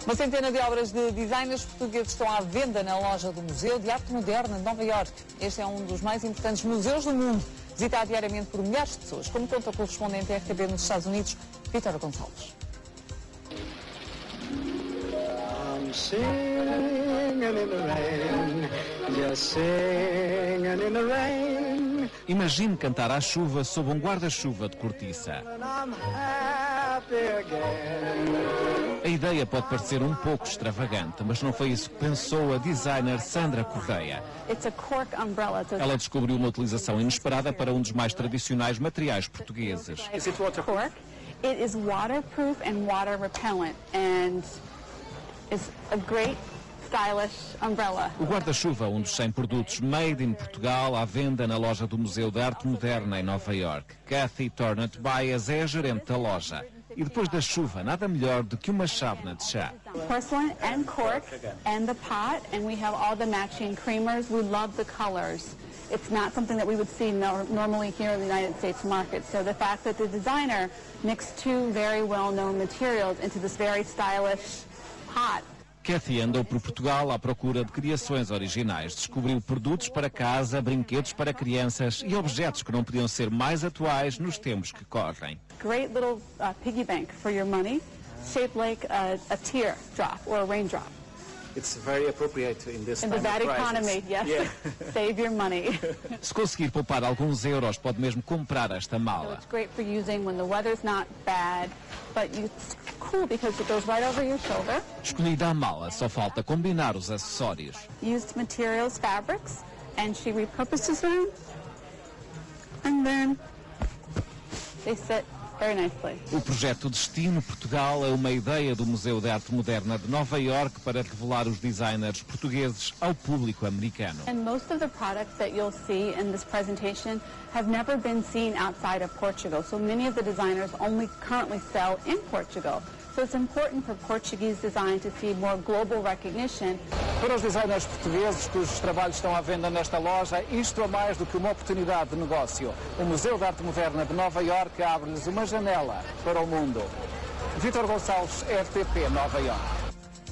Uma centena de obras de designers portugueses estão à venda na loja do Museu de Arte Moderna de Nova Iorque. Este é um dos mais importantes museus do mundo, visitado diariamente por milhares de pessoas, como conta o correspondente RTP nos Estados Unidos, Vítor Gonçalves. Imagine cantar à chuva sob um guarda-chuva de cortiça. A ideia pode parecer um pouco extravagante, mas não foi isso que pensou a designer Sandra Correia. Ela descobriu uma utilização inesperada para um dos mais tradicionais materiais portugueses. Cork. It is waterproof and water repellent, and it's a great stylish umbrella. O guarda-chuva, um dos 100 produtos made in Portugal, à venda na loja do Museu de Arte Moderna em Nova Iorque. Kathy Tornett Baez é a gerente da loja. E depois da chuva, nada melhor do que uma chávena de chá. Porcelain and cork and the pot, and we have all the matching creamers. We love the colors. It's not something that we would see normally here in the United States market. So the fact that the designer mixed two very well-known materials into this very stylish pot. Kathy andou por Portugal à procura de criações originais. Descobriu produtos para casa, brinquedos para crianças e objetos que não podiam ser mais atuais nos tempos que correm. Great little piggy bank for your money, shaped like a tear drop or a raindrop. It's very appropriate in this In the bad economy, yes. Yeah. Save your money. Se conseguir poupar alguns euros, pode mesmo comprar esta So mala. it's great for using when the weather's not bad, but it's cool because it goes right over your shoulder. Escolhida a mala, só falta combinar os acessórios. Used materials, fabrics, and she repurposes them, and then they sit very nicely. O projeto Destino Portugal é uma ideia do Museu de Arte Moderna de Nova Iorque para revelar os designers portugueses ao público americano. And most of the products that you'll see in this presentation have never been seen outside of Portugal. So many of the designers only currently sell in Portugal. So it's important for Portuguese design to see more global recognition. Para os designers portugueses cujos trabalhos estão à venda nesta loja, isto é mais do que uma oportunidade de negócio. O Museu de Arte Moderna de Nova Iorque abre-lhes uma janela para o mundo. Vítor Gonçalves, RTP, Nova Iorque.